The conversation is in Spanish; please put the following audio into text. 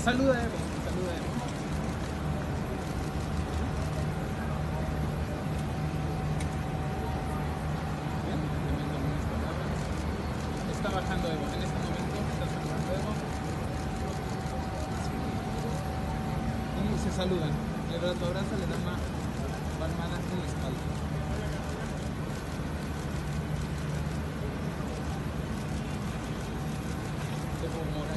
saluda Evo, saluda Evo. Bien, le mando unas palabras. Está bajando Evo, en este momento está bajando Evo. Y se saludan. Le abraza, le da una palmada en la espalda. Evo Morales.